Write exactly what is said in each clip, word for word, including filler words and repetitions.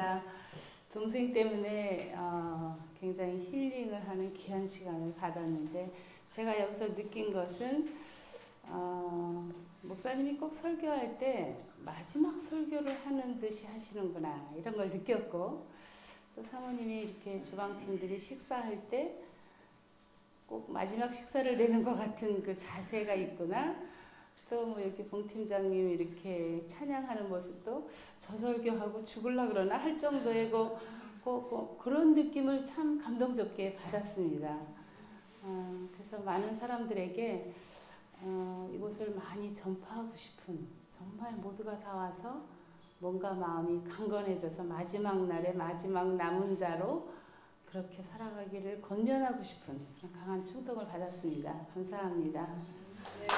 반갑습니다. 동생 때문에 어, 굉장히 힐링을 하는 귀한 시간을 받았는데 제가 여기서 느낀 것은 어, 목사님이 꼭 설교할 때 마지막 설교를 하는 듯이 하시는구나 이런 걸 느꼈고, 또 사모님이 이렇게 주방팀들이 식사할 때 꼭 마지막 식사를 내는 것 같은 그 자세가 있구나. 또 뭐 이렇게 봉팀장님 이렇게 찬양하는 모습도 저 설교하고 죽을라 그러나 할 정도의 그, 그, 그, 그런 느낌을 참 감동적게 받았습니다. 어, 그래서 많은 사람들에게 어, 이곳을 많이 전파하고 싶은, 정말 모두가 다 와서 뭔가 마음이 강건해져서 마지막 날에 마지막 남은 자로 그렇게 살아가기를 권면하고 싶은 그런 강한 충동을 받았습니다. 감사합니다. 네.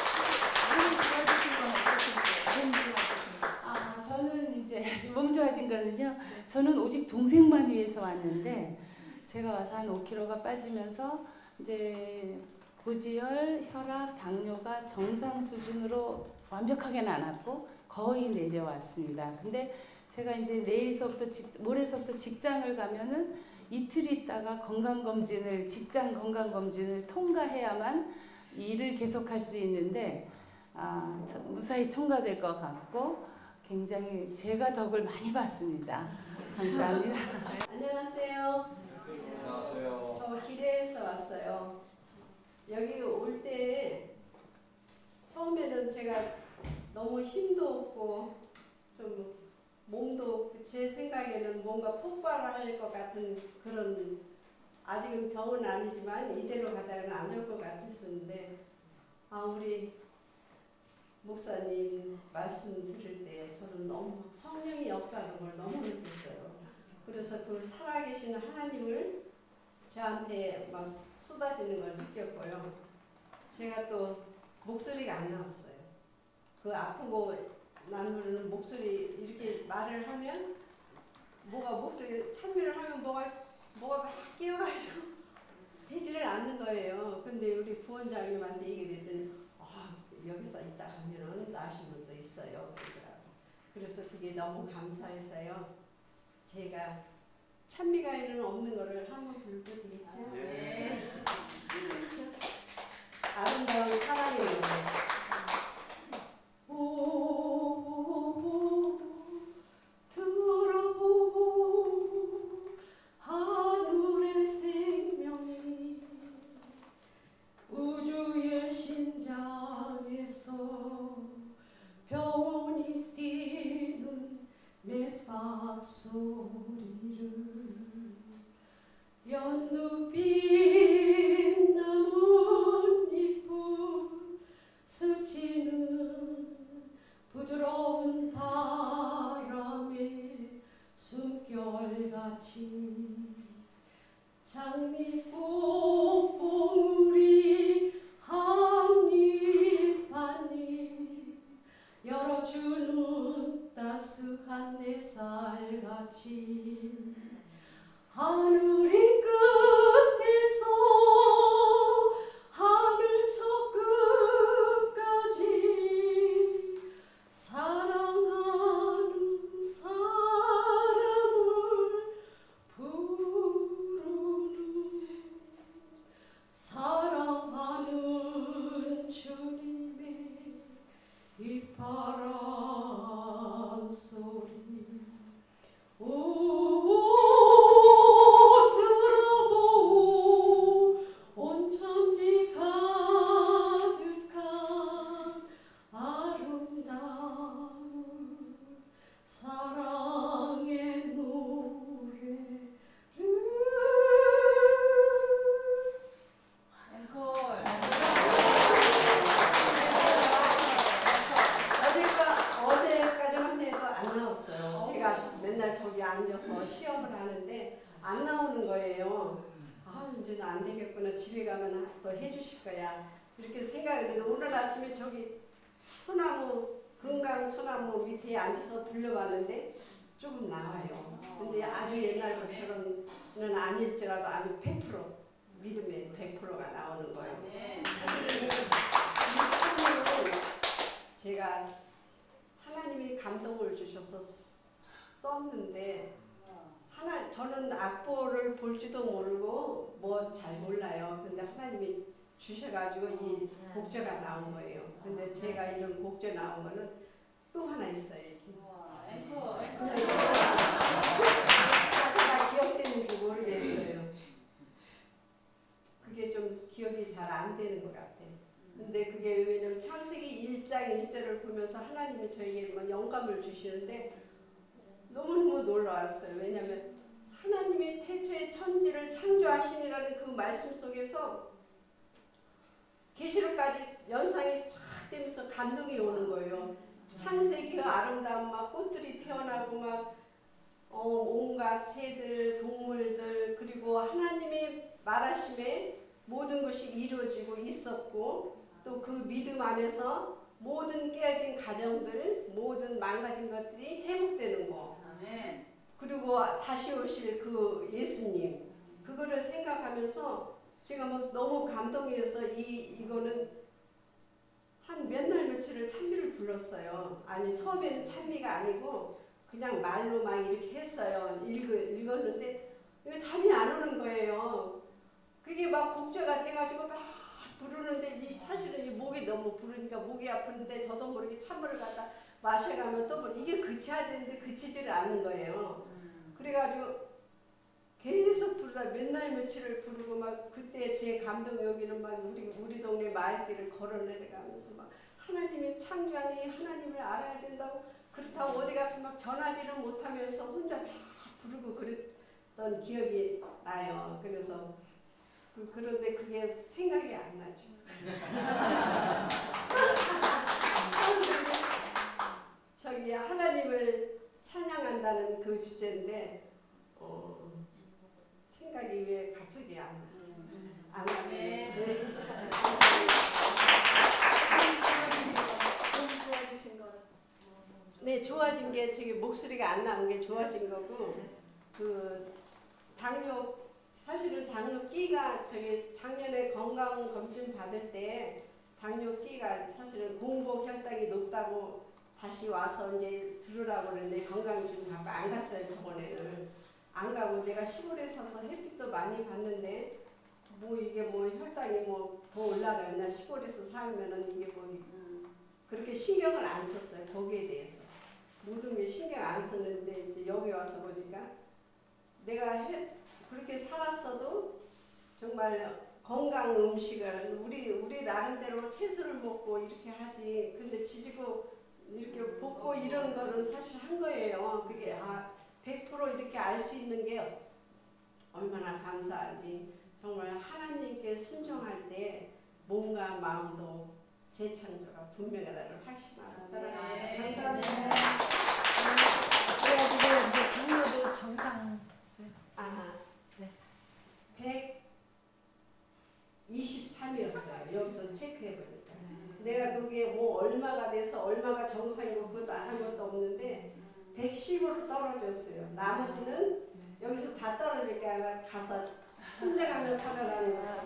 몸 좋아지신 건 아, 저는 이제 몸 좋아진 거는요. 저는 오직 동생만 위해서 왔는데 제가 와서 한 오 킬로그램가 빠지면서 이제 고지혈, 혈압, 당뇨가 정상 수준으로 완벽하게는 안 왔고 거의 내려왔습니다. 근데 제가 이제 내일서부터 직, 모레서부터 직장을 가면은 이틀 있다가 건강검진을, 직장 건강검진을 통과해야만 일을 계속할 수 있는데 아, 무사히 통과될 것 같고 굉장히 제가 덕을 많이 받습니다. 감사합니다. 안녕하세요. 안녕하세요. 저 기대해서 왔어요. 여기 올 때 처음에는 제가 너무 힘도 없고 좀 몸도 제 생각에는 뭔가 폭발할 것 같은 그런, 아직은 병은 아니지만 이대로 가다가는 안 좋을 것 같았었는데, 아 우리 목사님 말씀 들을 때 저는 너무 성령의 역사하는 걸 너무 느꼈어요. 그래서 그 살아계신 하나님을 저한테 막 쏟아지는 걸 느꼈고요. 제가 또 목소리가 안 나왔어요. 그 아프고 나는 목소리 이렇게 말을 하면 뭐가 목소리 참여를 하면 뭐가 뭐가 막 끼어가지고 되지를 않는 거예요. 근데 우리 부원장님한테 얘기를 했더니 아, 여기서 있다 하면은 나신 분도 있어요. 그러더라고요. 그래서 그게 너무 감사해서요. 제가 찬미가에는 없는 거를 한번 불러도 되겠죠? 네. 아름다운 사랑의 노래. 오, 들어보고 하늘의 생명이 우주의 심장에서 병원이 뛰는 내 박소리를 연두빛 나뭇잎을 스치는 부드러운 바람에 숨결같이 장미꽃 봉우리 한입 한입 열어주는 따스한 햇살같이 하늘이 끝에서 하늘 저 끝까지 사랑하는 사람을 부르는 사랑하는 주님의 이 바람 소리. 오, 들어보고 온천지 가득한 아름다운 사랑의 노래를. 앵콜. 어제가, 어제까지만 해도 안 나왔어요. 제가 맨날 저기 앉아서 시험을 하는데 안 나오는 거예요. 아, 이제는 안 되겠구나. 집에 가면 더 해주실 거야. 이렇게 생각을 했는데 오늘 아침에 저기 소나무, 금강 소나무 밑에 앉아서 들려봤는데 조금 나와요. 근데 아주 옛날 것처럼는 아닐지라도 아주 백 퍼센트 믿음의 백 퍼센트가 나오는 거예요. 네. 참으로 제가 하나님이 감동을 주셔서 썼는데 하나 저는 악보를 볼지도 모르고 뭐 잘 몰라요. 근데 하나님이 주셔가지고 이 곡제가 나온 거예요. 근데 제가 이런 곡제 나온 거는 또 하나 있어요. 이렇게. 앵커, 앵커. 가사가 기억되는지 모르겠어요. 그게 좀 기억이 잘 안 되는 것 같아요. 근데 그게 왜냐면 창세기 일 장 일 절을 보면서 하나님이 저에게 뭐 영감을 주시는데 너무너무 놀라웠어요. 왜냐면 하나님이 태초에 천지를 창조하시니라는 그 말씀 속에서 계시록까지 연상이 쫙 되면서 감동이 오는 거예요. 창세기의 아름다움, 막 꽃들이 피어나고 막 어, 온갖 새들, 동물들, 그리고 하나님이 말하심에 모든 것이 이루어지고 있었고 또 그 믿음 안에서 모든 깨어진 가정들, 모든 망가진 것들이 회복되는 거. 아멘. 그리고 다시 오실 그 예수님, 그거를 생각하면서 제가 뭐 너무 감동해서 이 이거는 한 몇 날 며칠을 찬미를 불렀어요. 아니 처음에는 찬미가 아니고 그냥 말로 막 이렇게 했어요. 읽, 읽었는데 이거 잠이 안 오는 거예요. 그게 막 곡제가 돼가지고 막 부르는데 이 사실은 이 목이 너무 부르니까 목이 아픈데 저도 모르게 찬물을 갖다 마셔가면 또 이게 그쳐야 되는데 그치지를 않는 거예요. 그래가지고 계속 부르다 몇 날 며칠을 부르고 막 그때 제 감동 여기는 막 우리 우리 동네 마을길을 걸어내려가면서 막 하나님이 창조하니 하나님을 알아야 된다고 그렇다고 어디 가서 막 전하지는 못하면서 혼자 막 부르고 그랬던 기억이 나요. 그래서 그, 그런데 그게 생각이 안 나죠. 저기 하나님을 찬양한다는 그 주제인데 어, 생각이 왜 갑자기 안 나? 안 나네. 좋아지신 거. 네, 좋아진 게 저기 목소리가 안 나온 게 좋아진 거고 그 당뇨 사실은 당뇨끼가 저기 작년에 건강 검진 받을 때 당뇨끼가 사실은 공복 혈당이 높다고 다시 와서 이제 들으라고 그러는데 건강검진 받고 안 갔어요. 병원에는 안 가고 내가 시골에 서서 햇빛도 많이 봤는데 뭐 이게 뭐 혈당이 뭐 더 올라가나 시골에서 살면은 이게 뭐 그렇게 신경을 안 썼어요. 거기에 대해서 모든 게 신경 안 썼는데 이제 여기 와서 보니까 내가 해, 그렇게 살았어도 정말 건강 음식을 우리 우리 나름대로 채소를 먹고 이렇게 하지. 근데 지지고 이렇게 볶고 이런 거는 사실 한 거예요. 그게 아 백 퍼센트 이렇게 알 수 있는 게 얼마나 감사한지. 정말 하나님께 순종할 때 몸과 마음도 재창조가 분명하다를 확신하고 따라갑니다. 감사합니다. 그래가지고 이제 당뇨도 정상. 아, 네. 백이십삼이었어요. 여기서 체크해 보니까. 네. 내가 그게 뭐 얼마가 돼서 얼마가 정상이고 그것도 안 한 것도 없는데 백십으로 떨어졌어요. 나머지는 네. 여기서 다 떨어질까 가서 순례가며 살아라는 것을.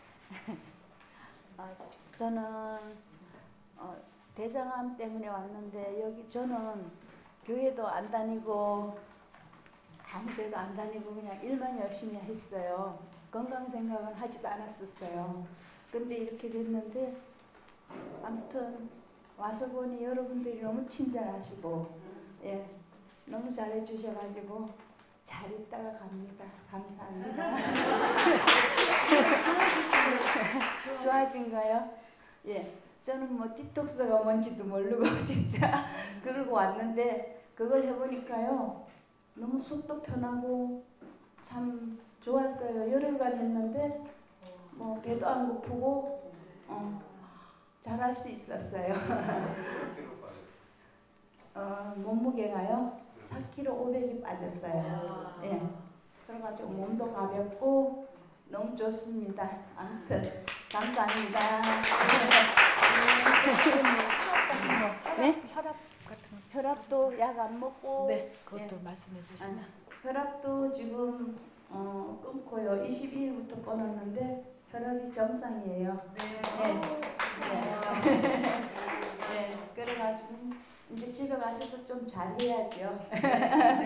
아, 저는 어, 대장암 때문에 왔는데 여기 저는 교회도 안 다니고 아무 데도 안 다니고 그냥 일만 열심히 했어요. 건강 생각은 하지도 않았었어요. 근데 이렇게 됐는데 아무튼 와서 보니 여러분들이 너무 친절하시고 예, 너무 잘해 주셔가지고 잘 있다가 갑니다. 감사합니다. 좋아진 거요? 예, 저는 뭐 디톡스가 뭔지도 모르고 진짜 그러고 왔는데 그걸 해보니까요 너무 속도 편하고 참 좋았어요. 열흘간 했는데 뭐 배도 안 고프고 어, 잘할 수 있었어요. 어, 몸무게가요 사 킬로그램 오백이 빠졌어요. 예, 그래가지고 몸도 가볍고 너무 좋습니다. 아무튼 감사합니다. 네? 혈압 같은 거. 혈압도 약 안 먹고 네, 그것도 예. 말씀해 주시면. 아, 혈압도 지금 어, 끊고요. 이십이 일부터 끊었는데 혈압이 정상이에요. 네. 네. 네. 그래가지고 이제 집에 가서도 좀 잘해야죠. 네.